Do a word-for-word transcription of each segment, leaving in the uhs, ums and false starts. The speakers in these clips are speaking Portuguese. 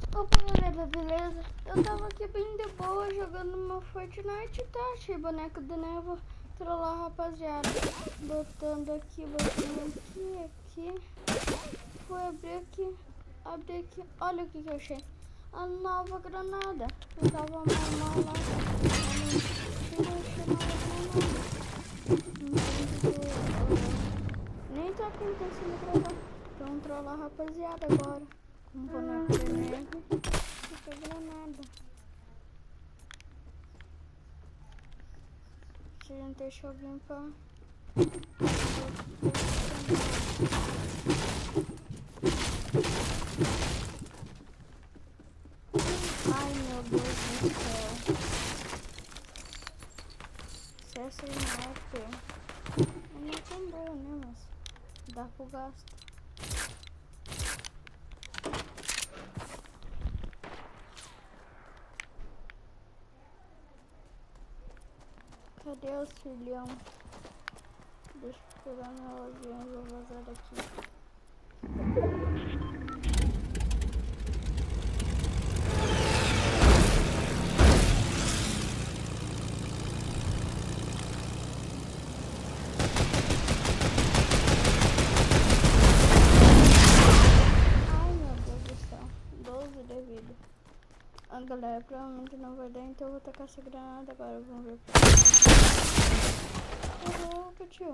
Opa, galera, beleza? Eu tava aqui bem de boa jogando uma Fortnite, tá? Achei boneco de neve, trollar rapaziada. Botando aqui, botando aqui, aqui. Fui abrir aqui, abrir aqui. Olha o que que eu achei. A nova granada. Eu tava mal lá. Eu achei nova granada. Nem tá aqui conseguindo gravar. Então trollar rapaziada agora. Com boneco de neve. Fica granada. Se a gente deixa alguém pra... Ai meu Deus do céu. Se essa aí não é P. Não é tão boa, né, mas dá pro gasto. Cadê o filhão? Deixa eu pegar meu avião e vou vazar daqui. Ai meu Deus do céu, doze de vida. Ah, galera, provavelmente não vai dar, então eu vou tacar essa granada agora, vamos ver. Caraca, tio.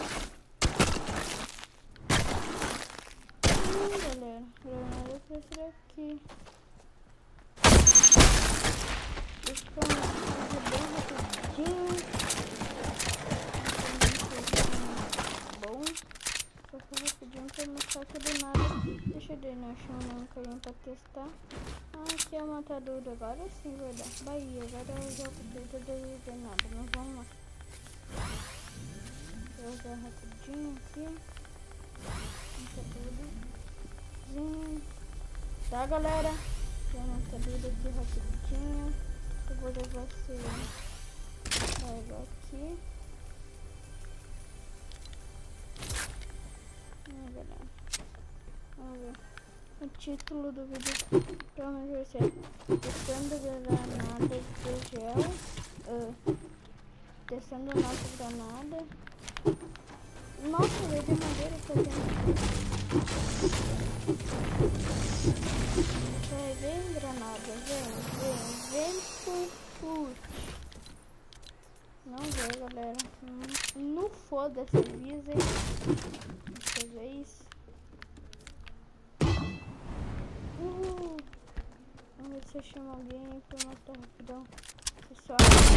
Hum, galera, granada pra esse daqui. Deixa eu fazer bem rapidinho. Bom, vou fazer rapidinho pra mostrar que do nada. Deixa eu ver, né? Achei um carinha pra testar. Ah, aqui é o matador agora sim, vai dar. Bahia, agora eu já poder de nada, mas vamos lá. Vou usar rapidinho aqui. Matador. Tá, galera? Tem uma matador aqui rapidinho. Eu vou levar você. Carregar aqui. Ah, galera. Vamos ver. O título do vídeo provavelmente vai ser testando granada de gel, uh, testando nossa granada. Nossa, veio de madeira que eu tenho. É, vem granada, vem, vem, vem por fute. Não veio, galera. Não foda-se, avisem. Dessa vez. Uh, vamos ver se eu chamo alguém pra matar rapidão. Pessoal,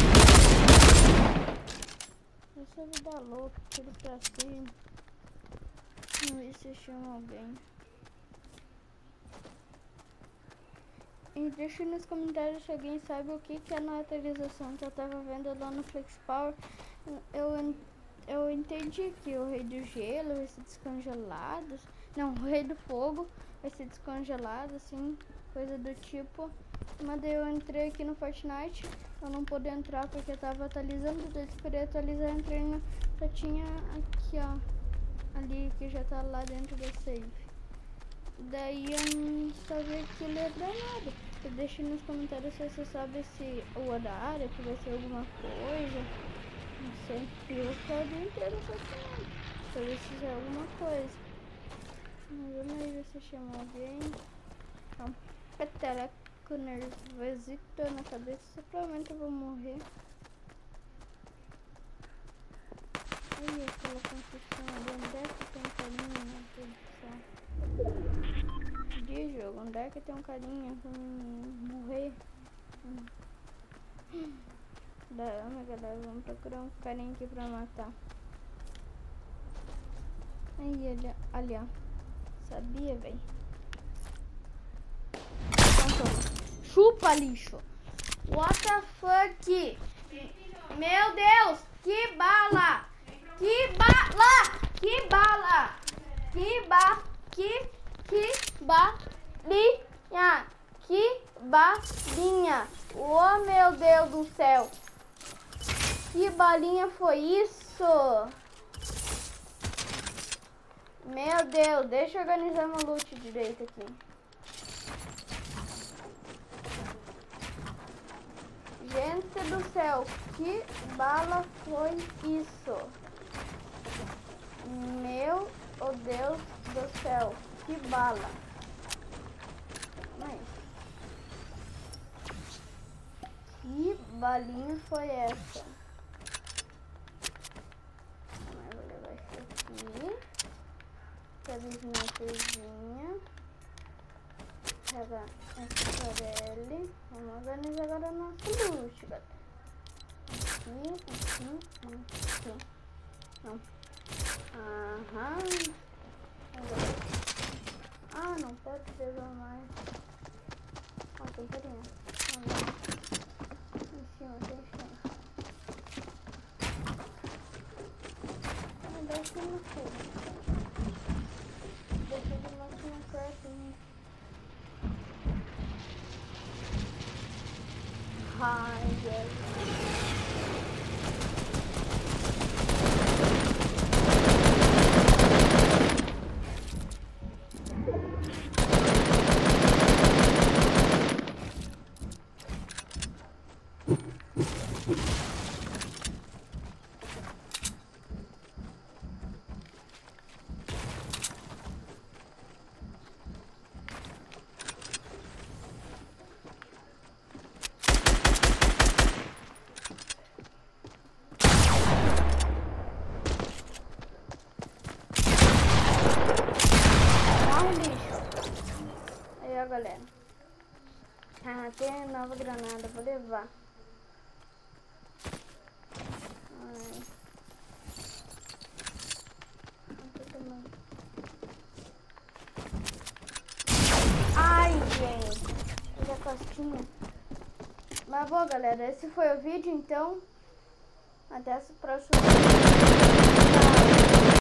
essa é vida louca, tiro pra cima. Vamos ver se eu chamo alguém. E deixa nos comentários se alguém sabe o que, que é a atualização que eu tava vendo lá no Flex Power. Eu, eu entendi que o rei do gelo vai ser descongelado. Não, o rei do fogo vai ser descongelado, assim, coisa do tipo. Mas daí eu entrei aqui no Fortnite. Eu não pude entrar porque eu tava atualizando. Daí eu esperei atualizar, entrei no... Já tinha aqui, ó. Ali que já tá lá dentro do save. Daí eu não sabia que ele ia dar nada. Eu deixo nos comentários se você sabe se o horário, que vai ser alguma coisa. Não sei. Eu ficar o dia inteiro Fortnite. Pra ver se é alguma coisa. Vamos aí ver se chama alguém. Tá um peteleco nervosito na cabeça. Provavelmente eu vou morrer. Aí aquela construção ali. Onde é que tem um carinha, meu Deus do céu? De jogo, onde é que tem um carinha pra morrer? Hum. Dama, galera, vamos procurar um carinha aqui pra matar. Aí ele, ali, ó. Sabia, velho. Chupa, lixo. What the fuck? Meu Deus, que bala! Que bala! Que bala! Que ba... Que... Que balinha! Que balinha! Oh, meu Deus do céu! Que balinha foi isso? Meu Deus, deixa eu organizar meu loot direito aqui. Que bala foi isso? Meu oh Deus do céu, que bala. Mas, que balinha foi essa? Eu vou levar isso aqui. Cabezinha coisinha. Pegar essa farele. Vamos organizar agora o nosso luxo, galera. Aqui, aqui, aqui. Não. Aham. Ah, não pode levar mais. Ó, tem carinha. Em cima, tem chão. Ah, desce no fogo. Deixa de máquina crafting. Ai, Jesus. Galera, ah, tem nova granada, vou levar. Ai, Ai gente, olha a costinha. Mas bom, galera, esse foi o vídeo, então até o próximo vídeo.